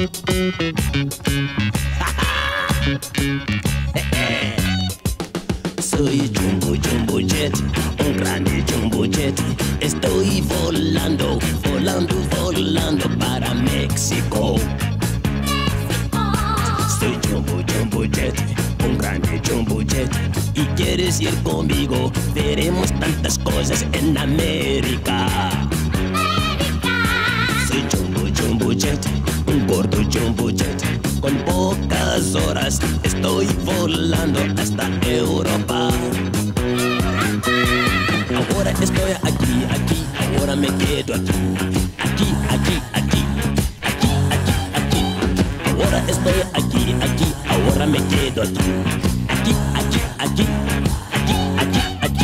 Soy Jumbo Jumbo Jet, un grande Jumbo Jet. Estoy volando, volando, volando para México. Soy Jumbo Jumbo Jet, un grande Jumbo Jet. Y quieres ir conmigo, veremos tantas cosas en América. Soy Jumbo Jumbo Jet, un gordo Jumbo Jet. Con pocas horas estoy volando hasta Europa. Ahora estoy aquí, aquí, ahora me quedo aquí. Aquí, aquí, aquí, aquí, aquí, aquí. Ahora estoy aquí, aquí, ahora me quedo aquí. Aquí, aquí, aquí, aquí, aquí, aquí.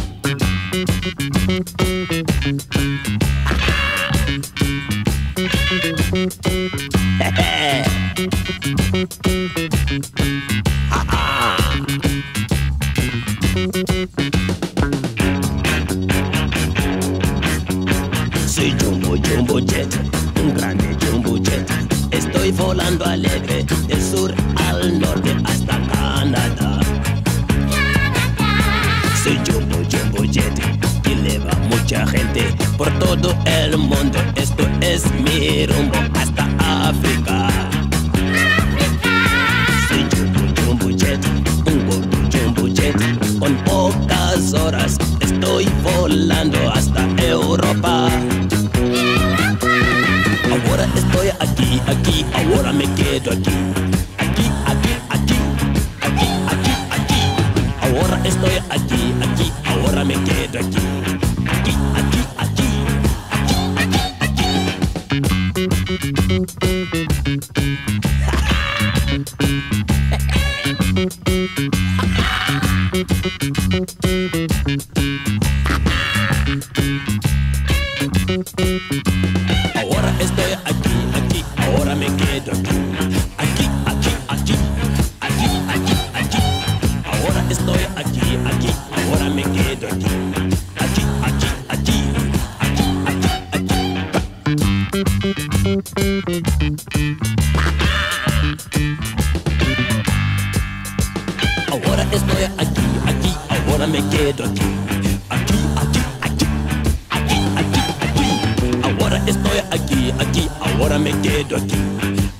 Soy Jumbo Jumbo Jet, un grande Jumbo Jet. Estoy volando alegre del sur al norte hasta Canadá. Soy Jumbo Jumbo Jet, que lleva mucha gente por todo el mundo. Esto es mi rumbo hasta África. Soy Jumbo Jumbo Jet, un gordo Jumbo Jet. Con pocas horas estoy volando hasta Europa. Ahora estoy aquí, aquí, ahora me quedo aquí. Aquí, aquí, aquí, aquí, aquí, aquí. Ahora estoy aquí, aquí, ahora me quedo aquí. Aquí, aquí, aquí, aquí, aquí, Ahora estoy aquí, aquí, ahora me quedo aquí. Aquí, aquí, aquí, aquí, aquí, aquí. Ahora estoy aquí, aquí, ahora me quedo aquí. Aquí, aquí, aquí, aquí, aquí, Ahora estoy aquí, aquí, ahora me quedo aquí. Aquí, aquí, aquí, aquí, aquí, aquí. Ahora estoy aquí, aquí, ahora me quedo aquí.